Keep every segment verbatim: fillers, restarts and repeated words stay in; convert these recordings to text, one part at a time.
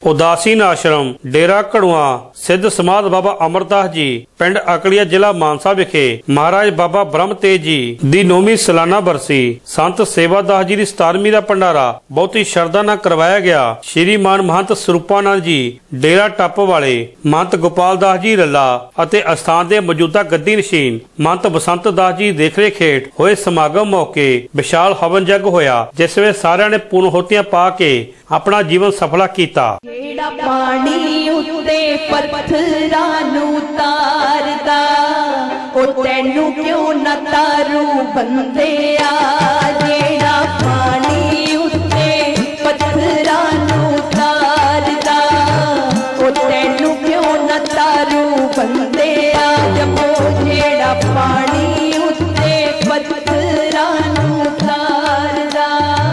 उदासीन आश्रम डेरा घड़ुआ सिद्ध समाध बाबा अमरदास जी पिंड अकलिया जिला मानसा विखे महाराज बाबा ब्रह्म तेज जी दी नौवीं सालाना बरसी संत सेवादास जी दी सतारवीं दा भंडारा बहुत ही श्रद्धा नाल करवाया गया। श्रीमान महंत स्वरूपानंद जी डेरा टप वाले, महंत गोपाल दास जी रला ਅਤੇ ਅਸਥਾਨ ਦੇ ਮੌਜੂਦਾ ਗੱਦੀ ਨਸ਼ੀਨ महंत बसंत दास जी देखरेख हेठ होए समागम मौके विशाल हवन जग होया, जिस वे सारिਆਂ ने पूर्ण होतियां पा के अपना जीवन सफला कीता। जेड़ा पानी उत्ते पत्थरां नूं तारदा ओ तैनू क्यों न तारू बंदिया, जेड़ा पानी उत्ते पत्थरां नूं तारदा ओ तैनू क्यों न तारू बंदिया, जबो जेड़ा पानी उत्ते पत्थरां नूं तारदा।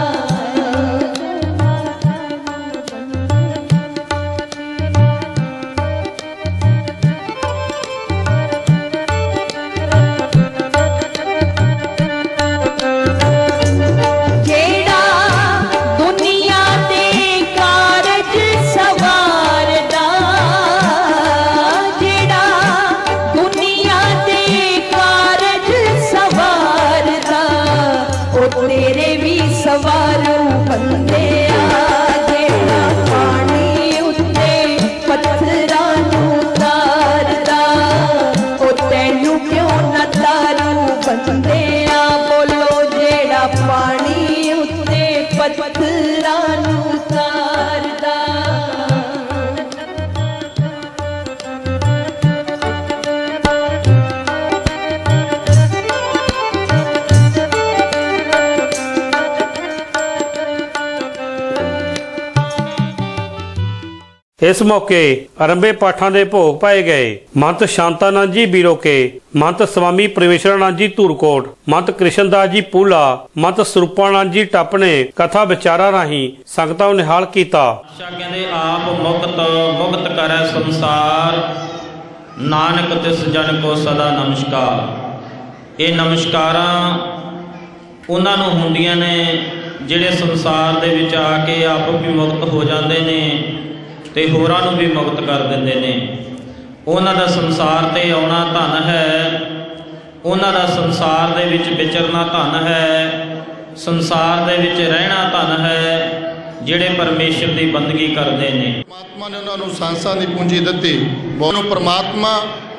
इस मौके आरंभे पाठां दे भोग पाए गए। महंत शांतानंद जी बीरोके, महंत स्वामी परमेश्वरानंद जी धूरकोट, महंत कृष्णदास जी पूला, महंत स्वरूपानंद जी टप ने कथा विचारा राही संगतां नूं निहाल कीता। कहंदे आप मुक्त मुक्त करे संसार, नानक तिस जन को सदा नमस्कार। ये नमस्कारां उन्हां नूं हुंदियां ने जिहड़े संसार दे विच आके आप भी मुक्त हो जांदे ने ते होरां नूं भी मुक्त कर दिंदे ने। उन्हां दा संसार ते आउणा धन है, उन्हां दा संसार दे विच विचरना धन है, संसार दे विच रहना धन है, जिहड़े परमेश्वर दी बंदगी करदे ने। परमात्मा ने उन्हां नूं सांसां दी पूंजी दित्ती, बहुत परमात्मा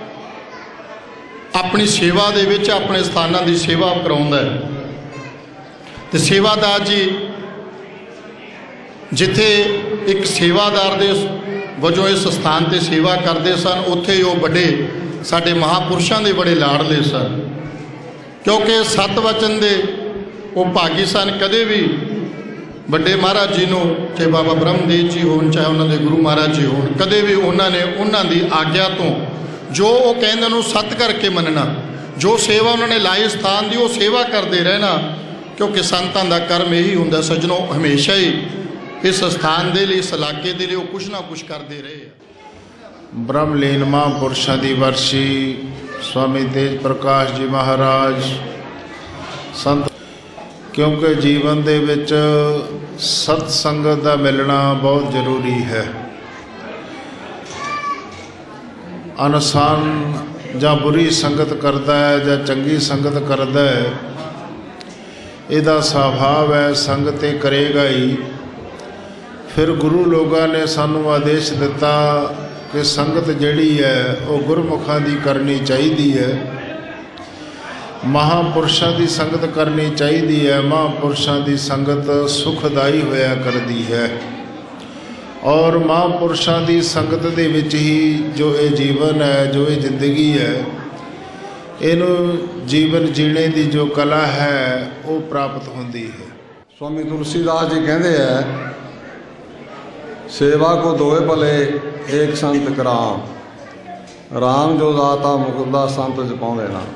अपनी सेवा दे विच अपने स्थानां दी सेवा कराउंदा है। ते सेवादार जी जिथे एक सेवादार दे वजों इस स्थान ते सेवा करते सन, उत्थे वो बड़े साडे महापुरुषों के बड़े लाड़ले सन, क्योंकि सत वचन दे वो भागी सन। कदे भी बड़े महाराज जी नूं, चाहे बाबा ब्रह्मदेव जी होण चाहे उन्होंने गुरु महाराज जी होण, कदे भी उन्होंने उन्हों की आग्या तो जो वो कहते उन्होंने सत करके मनना, जो सेवा उन्होंने लाई स्थान की वो सेवा करते रहना, क्योंकि संतां दा कर्म यही हुंदा सज्जनों, हमेशा ही इस स्थान के लिए इस इलाके के लिए वो कुछ ना कुछ करते रहे। ब्रह्मलीन महापुरुषों की वर्षी स्वामी तेज प्रकाश जी महाराज संत, क्योंकि जीवन दे विच सतसंगत का मिलना बहुत जरूरी है। इनसान जां बुरी संगत करता है जां चंगी संगत करता है, इहदा स्वभाव है, संगत करेगा ही। फिर गुरु लोगों ने सानू आदेश दिता कि संगत जिहड़ी है वो गुरमुखां दी करनी चाहिए है, महापुरुषों की संगत करनी चाहिए है। महापुरुषों की संगत सुखदाई होया करती है, और महापुरुषों की संगत दे विच ही जो ये जीवन है, जो ये जिंदगी है, इनू जीवन जीने की जो कला है वो प्राप्त होती है। स्वामी तुलसीदास जी कहते हैं, सेवा को दोए भले एक संत कराम, राम जो दाता मुकुंदा संत जपाउंदे नाम।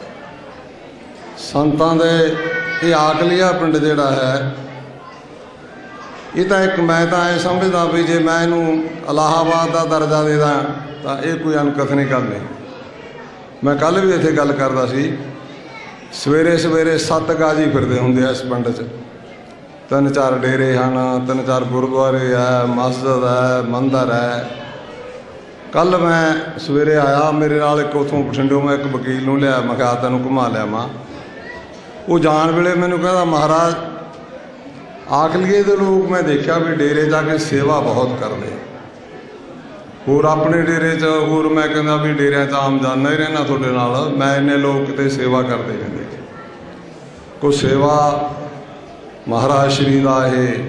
संतां दे ये आकलिया पिंड जिहड़ा है, ये तो एक मैं तो ऐ समझदा भी जे मैं इनू इलाहाबाद का दर्जा दे दा तां ये कोई अनकथनी गल नहीं। मैं कल भी इत्थे गल करदा सी, सवेरे सवेरे सत्त गाजी फिरदे हुंदे इस पिंड च, ਤਿੰਨ ਚਾਰ ਡੇਰੇ ਹਨ, ਤਿੰਨ ਚਾਰ ਗੁਰਦੁਆਰੇ ਹੈ, ਮਸਜਿਦ ਹੈ, ਮੰਦਰ ਹੈ। ਕੱਲ੍ਹ ਮੈਂ ਸਵੇਰੇ ਆਇਆ, ਮੇਰੇ ਨਾਲ ਇੱਕ ਉੱਥੋਂ ਬਠਿੰਡੋਂ ਮੈਂ ਇੱਕ ਵਕੀਲ ਨੂੰ ਲਿਆ, ਮੈਂ ਕਿਹਾ ਤੈਨੂੰ ਘੁਮਾ ਲਿਆ ਮਾਂ। ਉਹ ਜਾਣ ਵੇਲੇ ਮੈਨੂੰ ਕਹਿੰਦਾ ਮਹਾਰਾਜ ਆਖਲੀਏ ਦੇ ਲੋਕ ਮੈਂ ਦੇਖਿਆ ਵੀ ਡੇਰੇ ਜਾ ਕੇ ਸੇਵਾ ਬਹੁਤ ਕਰਦੇ, ਹੋਰ ਆਪਣੇ ਡੇਰੇ 'ਚ ਹੋਰ ਮੈਂ ਕਹਿੰਦਾ ਵੀ ਡੇਰਿਆਂ 'ਚ ਆਮ ਜਾਂਦਾ ਹੀ ਰਹਿਣਾ ਤੁਹਾਡੇ ਨਾਲ, ਮੈਂ ਇੰਨੇ ਲੋਕ ਕਿਤੇ ਸੇਵਾ ਕਰਦੇ ਰਹਿੰਦੇ। ਕੋਈ ਸੇਵਾ ਮਹਾਰਾਜ ਸ਼੍ਰੀ ਦਾ ਇਹ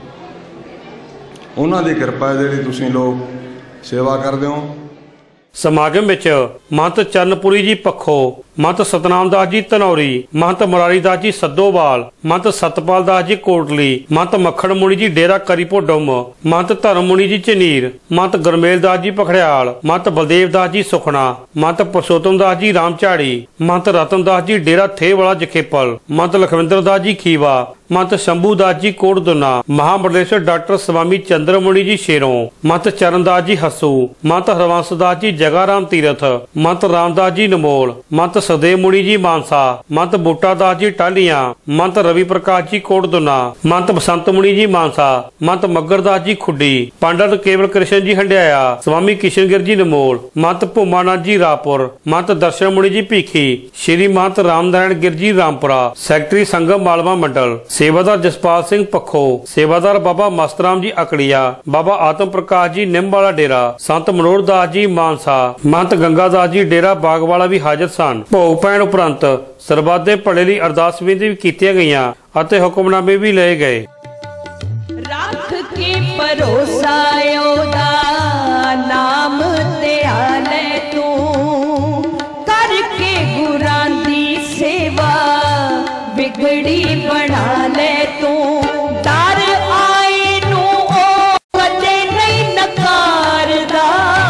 ਉਹਨਾਂ ਦੀ ਕਿਰਪਾ ਹੈ ਜਿਹੜੀ ਤੁਸੀਂ ਲੋਕ ਸੇਵਾ ਕਰਦੇ ਹੋ। ਸਮਾਗਮ ਵਿੱਚ ਮਹੰਤ ਚਰਨਪੁਰੀ ਜੀ ਪੱਖੋ, ਮਹੰਤ ਸਤਨਾਮ ਦਾਸ ਜੀ ਧਨੌਰੀ, ਮਹੰਤ ਮੁਰਾਰੀ ਦਾਸ ਜੀ ਸੱਦੋਵਾਲ, ਮਹੰਤ ਸਤਪਾਲ ਦਾਸ ਜੀ ਕੋਟਲੀ, ਮਹੰਤ ਮੱਖਣ ਮੁਨੀ ਜੀ ਡੇਰਾ ਕਰੀਪੋ ਡੁੰਮ, ਮਹੰਤ ਧਰਮ ਮੁਨੀ ਜੀ ਝਨੀਰ, ਮਹੰਤ ਗੁਰਮੇਲ ਦਾਸ ਜੀ ਪਖੜਿਆਲ, ਮਹੰਤ ਬਲਦੇਵ ਦਾਸ ਜੀ ਸੁਖਣਾ, ਮਹੰਤ ਪੁਰਸ਼ੋਤਮ ਦਾਸ ਜੀ ਰਾਮਝਾੜੀ, ਮਹੰਤ ਰਤਨ ਦਾਸ ਜੀ ਡੇਰਾ ਥੇਵਾਲਾ ਜਖੇਪਲ, ਮਹੰਤ ਲਖਵਿੰਦਰ ਦਾਸ ਜੀ ਖੀਵਾ, ਮਹੰਤ ਸ਼ੰਭੂ ਦਾਸ ਜੀ ਕੋਟਦੁਨਾ, ਮਹਾਮੰਡਲੇਸ਼ਵਰ ਡਾਕਟਰ ਸਵਾਮੀ ਚੰਦਰਮੁਨੀ ਜੀ ਸ਼ੇਰੋਂ, ਮਹੰਤ ਚਰਨਦਾਸ ਜੀ ਹੱਸੂ, ਮਹੰਤ ਹਰਵੰਸ ਦਾਸ ਜੀ ਜਗਾਰਾਮ ਤੀਰਥ, ਮਹੰਤ ਰਾਮਦਾਸ ਜੀ ਨਮੋਲ, ਮਹੰਤ ਸਦੇਵ ਮੁਨੀ ਜੀ ਮਾਨਸਾ, ਮਹੰਤ ਬੂਟਾ ਦਾਸ ਜੀ ਟਾਹਲੀਆਂ, ਮਹੰਤ ਰਵੀ ਪ੍ਰਕਾਸ਼ ਜੀ ਕੋਟਦੁਨਾ, ਮਹੰਤ ਬਸੰਤ ਮੁਨੀ ਜੀ ਮਾਨਸਾ, ਮਹੰਤ ਮੱਗਰ ਦਾਸ ਜੀ ਖੁੱਡੀ, ਪੰਡਤ ਕੇਵਲ ਕ੍ਰਿਸ਼ਨ ਜੀ ਹੰਡਿਆਇਆ, ਸਵਾਮੀ ਕਿਸ਼ਨਗਿਰ ਜੀ ਨਮੋਲ, ਮਹੰਤ ਭੂਮਾਨਾਥ ਜੀ ਰਾਪੁਰ, ਮਹੰਤ ਦਰਸ਼ਨ ਮੁਨੀ ਜੀ ਭੀਖੀ, ਸ਼੍ਰੀ ਮਹੰਤ ਰਾਮ ਨਾਰਾਇਣ ਗਿਰ ਜੀ ਰਾਮਪੁਰਾ, ਸੈਕਟਰੀ ਸੰਗਮ ਮਾਲਵਾ ਮੰਡਲ, ਸੇਵਾਦਾਰ ਜਸਪਾਲ ਸਿੰਘ ਪੱਖੋ, ਸੇਵਾਦਾਰ ਬਾਬਾ ਮਸਤਰਾਮ ਜੀ ਅਕੜੀਆ, ਬਾਬਾ ਆਤਮ ਪ੍ਰਕਾਸ਼ ਜੀ ਨਿੰਮ ਵਾਲਾ ਡੇਰਾ, ਸੰਤ ਮਨੋਹਰ ਦਾਸ ਜੀ ਮਾਨਸਾ, ਮਹੰਤ ਗੰਗਾ ਦਾਸ ਜੀ ਡੇਰਾ ਬਾਗਵਾਲਾ ਵੀ ਹਾਜ਼ਰ ਸਨ। ਭੋਗ ਪੈਣ ਉਪਰੰਤ ਸਰਬੱਤ ਦੇ ਭਲੇ ਲਈ ਅਰਦਾਸ ਬੇਨਤੀ ਵੀ ਕੀਤੀਆਂ ਗਈਆਂ ਅਤੇ ਹੁਕਮਨਾਮੇ ਵੀ ਲਏ ਗਏ। ਰੱਖ ਕੇ ਭਰੋਸਾ ਉਹਦਾ ਨਾਮ ਧਿਆਲੇ ਤੂੰ, ਕਰਕੇ ਗੁਰਾਂ ਦੀ ਸੇਵਾ ਵਿਗੜੀ ਬਣਾ ਲੈ ਤੂੰ। ਡਰ ਆਏ ਨੂੰ ਉਹ ਕਦੇ ਨਹੀਂ ਨਕਾਰਦਾ,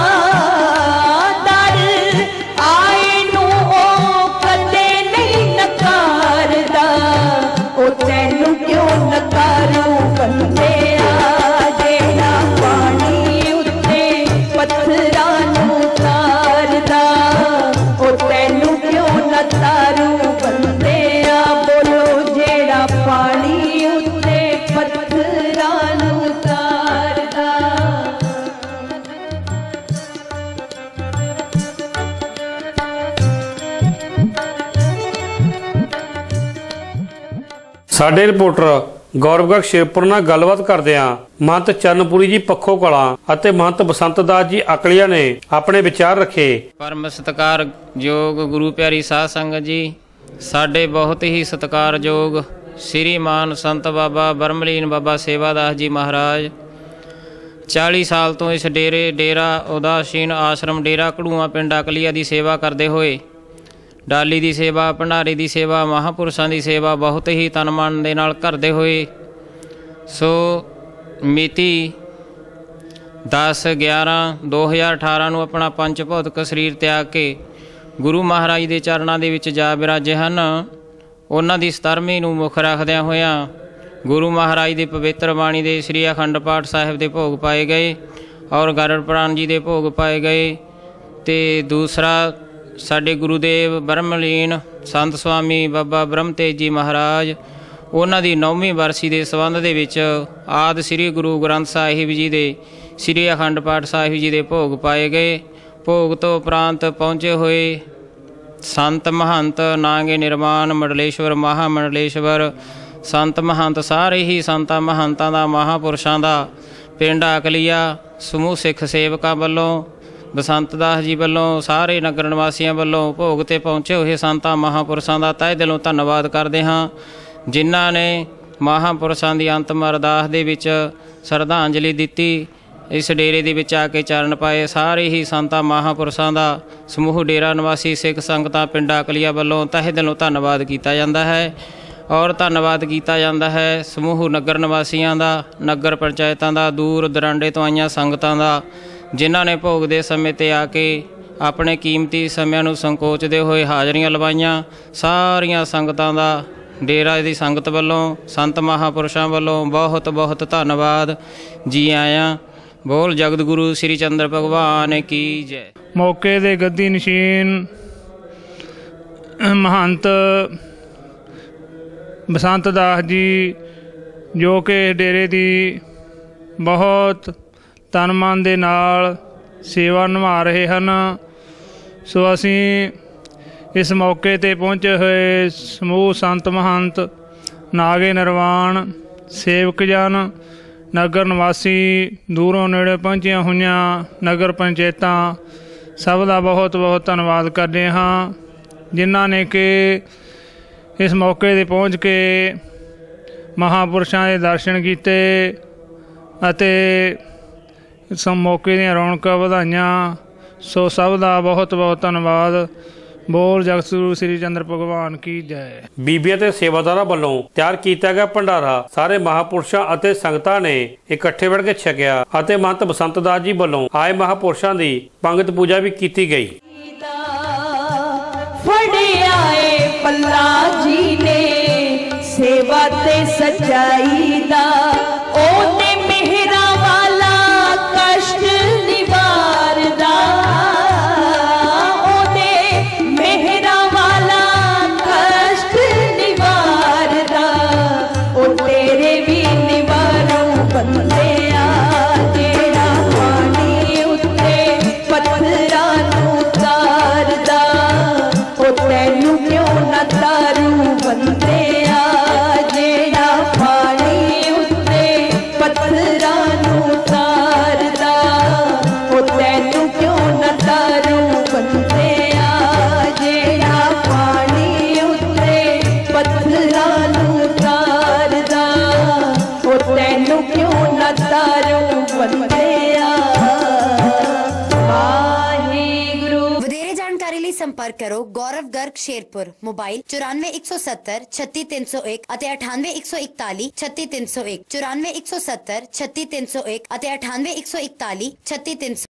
ਡਰ ਆਏ ਨੂੰ ਉਹ ਕਦੇ ਨਹੀਂ ਨਕਾਰਦਾ, ਉਹ ਤੈਨੂੰ ਕਿਉਂ ਨਕਾਰੂ ਬੰਦਿਆ, ਜਿਹੜਾ ਪਾਣੀ ਉੱਤੇ ਪੱਥਰਾਂ ਨੂੰ ਤਾਰਦਾ, ਉਹ ਤੈਨੂੰ ਕਿਉਂ ਨਕਾਰੂ ਬੰਦਿਆ, ਬੋਲੋ ਜਿਹੜਾ ਪਾਣੀ ਉੱਤੇ ਪੱਥਰਾਂ ਨੂੰ ਤਾਰਦਾ। ਸਾਡੇ ਰਿਪੋਰਟਰ ਗੌਰਵਗੜ੍ਹ ਸ਼ੇਰਪੁਰ ਨਾਲ ਗੱਲਬਾਤ ਕਰਦਿਆਂ ਮਹੰਤ ਚਰਨਪੁਰੀ ਜੀ ਪੱਖੋ ਕਲਾਂ ਅਤੇ ਮਹੰਤ ਬਸੰਤ ਦਾਸ ਜੀ ਅਕਲੀਆ ਨੇ ਆਪਣੇ ਵਿਚਾਰ ਰੱਖੇ। ਪਰਮ ਸਤਿਕਾਰਯੋਗ ਗੁਰੂ ਪਿਆਰੀ ਸਾਧ ਸੰਗਤ ਜੀ, ਸਾਡੇ ਬਹੁਤ ਹੀ ਸਤਿਕਾਰਯੋਗ ਸ੍ਰੀਮਾਨ ਸੰਤ ਬਾਬਾ ਬਰਮਲੀਨ ਬਾਬਾ ਸੇਵਾਦਾਸ ਜੀ ਮਹਾਰਾਜ ਚਾਲੀ ਸਾਲ ਤੋਂ ਇਸ ਡੇਰੇ ਡੇਰਾ ਉਦਾਸੀਨ ਆਸ਼ਰਮ ਡੇਰਾ ਘੜੂਆਂ ਪਿੰਡ ਅਕਲੀਆ ਦੀ ਸੇਵਾ ਕਰਦੇ ਹੋਏ ਡਾਲੀ ਦੀ ਸੇਵਾ, ਭੰਡਾਰੇ ਦੀ ਸੇਵਾ, ਮਹਾਂਪੁਰਸ਼ਾਂ ਦੀ ਸੇਵਾ ਬਹੁਤ ਹੀ ਤਨ ਮਨ ਦੇ ਨਾਲ ਕਰਦੇ ਹੋਏ ਸੋ ਮਿਤੀ ਦਸ ਗਿਆਰਾਂ ਦੋ ਹਜ਼ਾਰ ਅਠਾਰਾਂ ਨੂੰ ਆਪਣਾ ਪੰਜ ਭੌਤਿਕ ਸਰੀਰ ਤਿਆਗ ਕੇ ਗੁਰੂ ਮਹਾਰਾਜ ਦੇ ਚਰਨਾਂ ਦੇ ਵਿੱਚ ਜਾ ਬਿਰਾਜੇ ਹਨ। ਉਹਨਾਂ ਦੀ ਸਤਾਰਵੀਂ ਨੂੰ ਮੁੱਖ ਰੱਖਦਿਆਂ ਹੋਇਆਂ ਗੁਰੂ ਮਹਾਰਾਜ ਦੀ ਪਵਿੱਤਰ ਬਾਣੀ ਦੇ ਸ੍ਰੀ ਅਖੰਡ ਪਾਠ ਸਾਹਿਬ ਦੇ ਭੋਗ ਪਾਏ ਗਏ ਔਰ ਗਰੜ ਪੁਰਾਣ ਜੀ ਦੇ ਭੋਗ ਪਾਏ ਗਏ। ਅਤੇ ਦੂਸਰਾ ਸਾਡੇ ਗੁਰੂਦੇਵ ਬਰਮਲੀਨ ਸੰਤ ਸੁਆਮੀ ਬਾਬਾ ਬ੍ਰਹਮ ਤੇਜ ਜੀ ਮਹਾਰਾਜ, ਉਹਨਾਂ ਦੀ ਨੌਵੀਂ ਵਰਸੀ ਦੇ ਸੰਬੰਧ ਦੇ ਵਿੱਚ ਆਦਿ ਸ੍ਰੀ ਗੁਰੂ ਗ੍ਰੰਥ ਸਾਹਿਬ ਜੀ ਦੇ ਸ੍ਰੀ ਅਖੰਡ ਪਾਠ ਸਾਹਿਬ ਜੀ ਦੇ ਭੋਗ ਪਾਏ ਗਏ। ਭੋਗ ਤੋਂ ਉਪਰੰਤ ਪਹੁੰਚੇ ਹੋਏ ਸੰਤ ਮਹੰਤ ਨਾਂਗੇ ਨਿਰਮਾਣ ਮੰਡਲੇਸ਼ਵਰ ਮਹਾਮੰਡਲੇਸ਼ਵਰ ਸੰਤ ਮਹੰਤ ਸਾਰੇ ਹੀ ਸੰਤਾਂ ਮਹੰਤਾਂ ਦਾ ਮਹਾਂਪੁਰਸ਼ਾਂ ਦਾ ਪਿੰਡ ਅਕਲੀਆ ਸਮੂਹ ਸਿੱਖ ਸੇਵਕਾਂ ਵੱਲੋਂ ਬਸੰਤ ਦਾਸ ਜੀ ਵੱਲੋਂ ਸਾਰੇ ਨਗਰ ਨਿਵਾਸੀਆਂ ਵੱਲੋਂ ਭੋਗ 'ਤੇ ਪਹੁੰਚੇ ਹੋਏ ਸੰਤਾਂ ਮਹਾਂਪੁਰਸ਼ਾਂ ਦਾ ਤਹਿ ਦਿਲੋਂ ਧੰਨਵਾਦ ਕਰਦੇ ਹਾਂ, ਜਿਨ੍ਹਾਂ ਨੇ ਮਹਾਂਪੁਰਸ਼ਾਂ ਦੀ ਅੰਤਮ ਅਰਦਾਸ ਦੇ ਵਿੱਚ ਸ਼ਰਧਾਂਜਲੀ ਦਿੱਤੀ। ਇਸ ਡੇਰੇ ਦੇ ਵਿੱਚ ਆ ਕੇ ਚਰਨ ਪਾਏ ਸਾਰੇ ਹੀ ਸੰਤਾਂ ਮਹਾਂਪੁਰਸ਼ਾਂ ਦਾ ਸਮੂਹ ਡੇਰਾ ਨਿਵਾਸੀ ਸਿੱਖ ਸੰਗਤਾਂ ਪਿੰਡ ਅਕਲੀਆ ਵੱਲੋਂ ਤਹਿ ਦਿਲੋਂ ਧੰਨਵਾਦ ਕੀਤਾ ਜਾਂਦਾ ਹੈ। ਔਰ ਧੰਨਵਾਦ ਕੀਤਾ ਜਾਂਦਾ ਹੈ ਸਮੂਹ ਨਗਰ ਨਿਵਾਸੀਆਂ ਦਾ, ਨਗਰ ਪੰਚਾਇਤਾਂ ਦਾ, ਦੂਰ ਦਰਾਂਡੇ ਤੋਂ ਆਈਆਂ ਸੰਗਤਾਂ ਦਾ, ਜਿਨ੍ਹਾਂ ਨੇ ਭੋਗ ਦੇ ਸਮੇਂ 'ਤੇ ਆ ਕੇ ਆਪਣੇ ਕੀਮਤੀ ਸਮਿਆਂ ਨੂੰ ਸੰਕੋਚਦੇ ਹੋਏ ਹਾਜ਼ਰੀਆਂ ਲਵਾਈਆਂ। ਸਾਰੀਆਂ ਸੰਗਤਾਂ ਦਾ ਡੇਰਾ ਦੀ ਸੰਗਤ ਵੱਲੋਂ, ਸੰਤ ਮਹਾਂਪੁਰਸ਼ਾਂ ਵੱਲੋਂ ਬਹੁਤ ਬਹੁਤ ਧੰਨਵਾਦ। ਜੀ ਆਇਆਂ। ਬੋਲ ਜਗਤ ਗੁਰੂ ਸ੍ਰੀ ਚੰਦਰ ਭਗਵਾਨ ਕੀ ਜੈ। ਮੌਕੇ ਦੇ ਗੱਦੀ ਨਸ਼ੀਨ ਮਹੰਤ ਬਸੰਤ ਦਾਸ ਜੀ ਜੋ ਕਿ ਡੇਰੇ ਦੀ ਬਹੁਤ ਤਨ ਮਨ ਦੇ ਨਾਲ ਸੇਵਾ ਨਿਭਾ ਰਹੇ ਹਨ। ਸੋ ਅਸੀਂ ਇਸ ਮੌਕੇ 'ਤੇ ਪਹੁੰਚੇ ਹੋਏ ਸਮੂਹ ਸੰਤ ਮਹੰਤ, ਨਾਗੇ ਨਿਰਵਾਣ, ਸੇਵਕ ਜਨ, ਨਗਰ ਨਿਵਾਸੀ, ਦੂਰੋਂ ਨੇੜੇ ਪਹੁੰਚੀਆਂ ਹੋਈਆਂ ਨਗਰ ਪੰਚਾਇਤਾਂ, ਸਭ ਦਾ ਬਹੁਤ ਬਹੁਤ ਧੰਨਵਾਦ ਕਰਦੇ ਹਾਂ, ਜਿਨ੍ਹਾਂ ਨੇ ਕਿ ਇਸ ਮੌਕੇ 'ਤੇ ਪਹੁੰਚ ਕੇ ਮਹਾਂਪੁਰਸ਼ਾਂ ਦੇ ਦਰਸ਼ਨ ਕੀਤੇ ਅਤੇ ਇਸ ਮੌਕੇ ਦੀਆਂ ਰੌਣਕਾਂ ਵਧਾਈਆਂ। ਸੋ ਸਭ ਦਾ ਬਹੁਤ ਬਹੁਤ ਧੰਨਵਾਦ। ਬੋਲ ਜਗਤ ਗੁਰੂ ਸ੍ਰੀ ਚੰਦਰ ਭਗਵਾਨ ਕੀ ਜੈ। ਬੀਬੀਆਂ ਤੇ ਸੇਵਾਦਾਰਾਂ ਵੱਲੋਂ ਤਿਆਰ ਕੀਤਾ ਗਿਆ ਭੰਡਾਰਾ ਸਾਰੇ ਮਹਾਂਪੁਰਸ਼ਾਂ ਅਤੇ ਸੰਗਤਾਂ ਨੇ ਇਕੱਠੇ ਬੈਠ ਕੇ ਛਕਿਆ ਅਤੇ ਮਹੰਤ ਬਸੰਤ ਦਾਸ ਜੀ ਵੱਲੋਂ ਆਏ ਮਹਾਂਪੁਰਸ਼ਾਂ ਦੀ ਪੰਗਤ ਪੂਜਾ ਵੀ ਕੀਤੀ ਗਈ। ਫੜਿਆਏ ਪੱਲਾ ਜੀ ਨੇ ਸੇਵਾ ਤੇ ਸਚਾਈ ਦਾ, ਉਹਨੇ ਮਿਹਰਾਂ ਵਾਲਾ ਕਸ਼ਟ ਨਿਵਾਰਦਾ, ਉਹਨੇ ਮਿਹਰਾਂ ਵਾਲਾ ਕਸ਼ਟ ਨਿਵਾਰਦਾ, ਉਹ ਤੇਰੇ ਵੀ ਨਿਵਾਰੂ ਬੰਦਿਆ, ਜਿਹੜਾ ਪਾਣੀ ਉੱਤੇ ਪੱਥਰਾਂ ਨੂੰ ਤਾਰਦਾ, ਉਹ ਤੈਨੂੰ ਕਿਉਂ ਨਾ ਤਾਰੂ ਬੰਦਿਆ, ਜਿਹੜਾ ਪਾਣੀ ਉੱਤੇ ਪੱਥਰਾਂ ਨੂੰ ਤਾਰਦਾ, ਉਹ ਤੈਨੂੰ ਕਿਉਂ ਨਾ ਤਾਰੂ ਬੰਦਿਆ, ਜਿਹੜਾ ਪਾਣੀ ਉੱਤੇ ਪੱਥਰਾਂ ਨੂੰ ਤਾਰਦਾ, ਉਹ ਤੈਨੂੰ ਕਿਉਂ ਨਾ ਤਾਰੂ ਬੰਦਿਆ। ਵਧੇਰੇ ਜਾਣਕਾਰੀ ਲਈ ਸੰਪਰਕ ਕਰੋ ਗੌਰਵ ਗਰਗ ਸ਼ੇਰਪੁਰ, ਮੋਬਾਈਲ ਚੁਰਾਨਵੇਂ ਇੱਕ ਸੌ ਸੱਤਰ ਛੱਤੀ ਤਿੰਨ ਸੌ ਇੱਕ ਅਤੇ ਅਠਾਨਵੇਂ ਇੱਕ ਸੌ ਇਕਤਾਲੀ ਛੱਤੀ ਤਿੰਨ ਸੌ ਇੱਕ, ਚੁਰਾਨਵੇਂ ਇੱਕ ਸੌ ਸੱਤਰ ਛੱਤੀ ਤਿੰਨ ਸੌ ਇੱਕ ਅਤੇ ਅਠਾਨਵੇਂ ਇੱਕ ਸੌ ਇਕਤਾਲੀ ਛੱਤੀ ਤਿੰਨ ਸੌ।